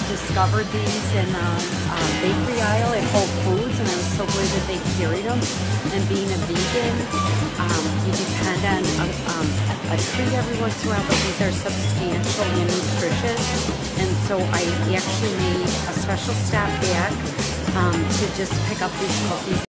discovered these in the bakery aisle at Whole Foods, and I was so glad that they carried them. And being a vegan, you depend on a treat every once in a while, but these are substantial and nutritious. And so I actually made a special stop back to just pick up these cookies.